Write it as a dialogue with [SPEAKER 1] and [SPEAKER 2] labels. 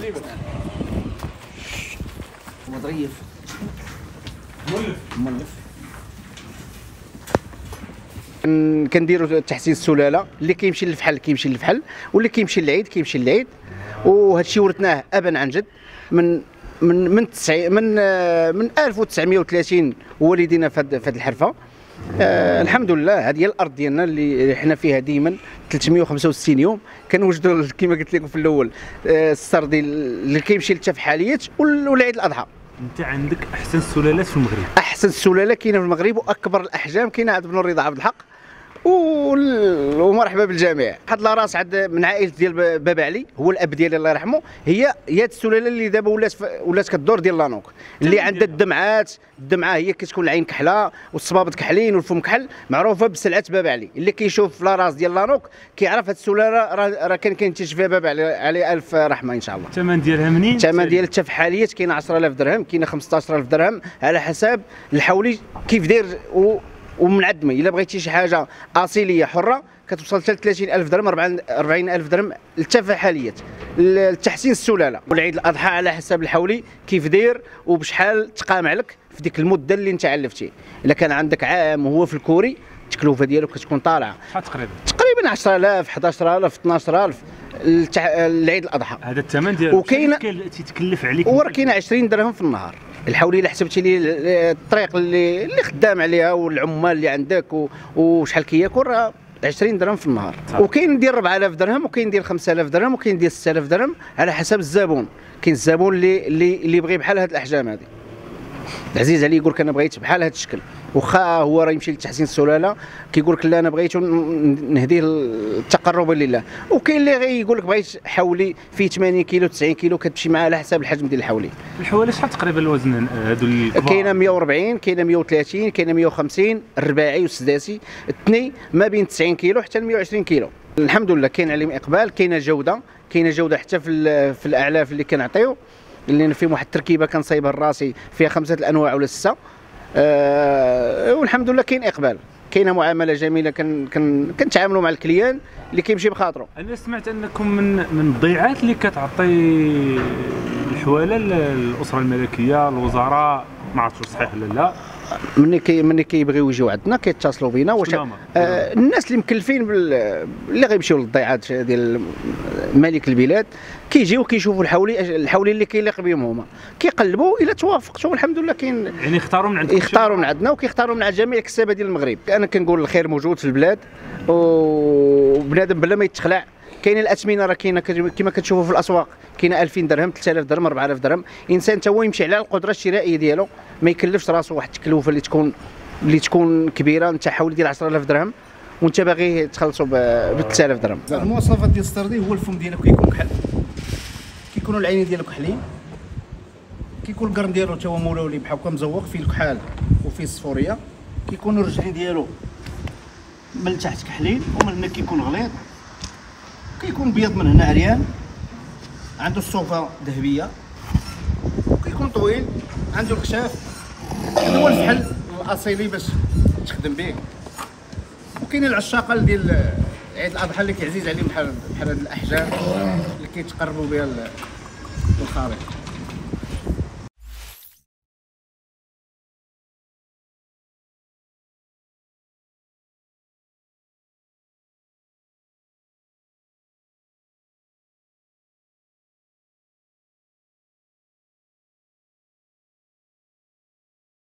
[SPEAKER 1] مظريف مولف. كنديروا تحسين السلاله، اللي كيمشي للفحل كيمشي للفحل، واللي كيمشي للعيد كيمشي للعيد. وهذا الشيء ورثناه ابا عن جد من 1930 والدينا في هذه الحرفه. الحمد لله. هذه هي الارض ديالنا اللي حنا فيها ديما 365 يوم كنوجدوا كما قلت لكم في الاول السردي اللي كيمشي للتفحاليات والعيد الاضحى.
[SPEAKER 2] انت عندك احسن السلالات في المغرب.
[SPEAKER 1] احسن السلاله كاينه في المغرب واكبر الاحجام كاينه عند بن الرضا عبد الحق ومرحبا بالجميع. واحد لاراس عند من عائله ديال بابا علي، هو الاب ديالي الله يرحمه. هي السلاله اللي دابا ولات كدور ديال لانوك، اللي عندها الدمعه هي كتكون العين كحله والصبابط كحلين والفم كحل، معروفه بسلعه بابا علي. اللي كيشوف لاراس ديال لانوك كيعرف هذه السلاله راه كان كينتج فيها بابا علي الف رحمه ان شاء الله.
[SPEAKER 2] الثمن ديالها منين؟
[SPEAKER 1] الثمن ديال التفحاليات كاينه 10000 درهم، كاينه 15000 درهم، على حساب الحولي كيف داير ومنعدمه. الا بغيتي شي حاجه اصيليه حره كتوصل حتى ل 30000 درهم 40000 درهم للتفاحليات لتحسين السلاله. والعيد الاضحى على حساب الحولي كيف داير وبشحال تقامع لك في ديك المده اللي انت علفتي. الا كان عندك عام وهو في الكوري التكلفه ديالو كتكون طالعه
[SPEAKER 2] شحال
[SPEAKER 1] تقريبا 10000 11000 12000 العيد الاضحى.
[SPEAKER 2] هذا الثمن ديالو
[SPEAKER 1] وكاين
[SPEAKER 2] تيتكلف عليك
[SPEAKER 1] وراه كاينه 20 درهم في النهار. الحولي الا حسبتي لي الطريق اللي خدام عليها والعمال اللي عندك وشحال كياكل راه 20 درهم في النهار. وكاين ديال 4000 درهم وكاين ديال 5000 درهم وكاين ديال 6000 درهم على حسب الزبون. كاين الزبون اللي بغي بحال هاد الاحجام هذه، عزيز عليه يقول لك انا بغيت بحال هذا الشكل، واخا هو راه يمشي لتحسين السلاله كيقول لك لا انا بغيت نهديه تقربا لله. وكاين اللي غيقول لك بغيت حولي فيه 80 كيلو 90 كيلو كتمشي معاه على حسب الحجم ديال الحولي.
[SPEAKER 2] الحوالي شحال تقريبا الوزن هادو الكبار؟
[SPEAKER 1] كاينه 140 كاينه 130 كاينه 150 الرباعي والسداسي الثني ما بين 90 كيلو حتى ل 120 كيلو. الحمد لله كاين عليهم اقبال. كاينه جوده حتى في الاعلاف اللي كنعطيو، اللي فيهم واحد التركيبه كنصايبها الراسي فيها 5 الانواع ولا 6. والحمد لله كاين اقبال، كاينه معامله جميله كنتعاملوا مع الكليان اللي كيمشي بخاطره.
[SPEAKER 2] انا سمعت انكم من الضيعات اللي كتعطي الحواله للاسره الملكيه الوزراء، ما عرفتش صحيح ولا لا.
[SPEAKER 1] ملي كيبغيو يجيو عندنا كيتصلوا بينا. واش الناس اللي مكلفين اللي غيمشيو للضيعات ديال ملك البلاد كيجيو كيشوفوا الحولي اللي كيليق بهم هما، كيقلبوا الا توافقتوا الحمد لله. كاين
[SPEAKER 2] يعني يختاروا من عندكم،
[SPEAKER 1] يختاروا من عندنا وكيختاروا من جميع الكسابه ديال المغرب. انا كنقول الخير موجود في البلاد وبنادم بلا ما يتخلع. كاين الاثمنه راه كاينه كما كتشوفوا في الاسواق، كاينه 2000 درهم 3000 درهم 4000 درهم. الانسان حتى هو يمشي على القدره الشرائيه ديالو، ما يكلفش راسو واحد التكلفه اللي تكون كبيره. انت حاول ديال 10000 درهم وانت باغي تخلصوا ب 3000 درهم. المواصفات ديال السردي هو الفم ديالو كيكون كحل، كيكونوا العينين ديالو كحلين، كيكون القرن ديالو حتى هو مولولي بحال هكا مزوق فيه الكحال وفيه الصفوريه. كيكونوا الرجلين ديالو من التحت كحلين ومن هنا كيكون غليظ، كيكون بيض من هنا عريان، عنده الصوفه ذهبيه، وكيكون طويل، عنده الكشاف. هذا هو الفحل الاصيلي باش تخدم به. وكاين العشاقه ديال عيد الاضحى اللي كيعزيز عليهم بحال هاد الاحجام اللي كيتقربوا بها للخالق.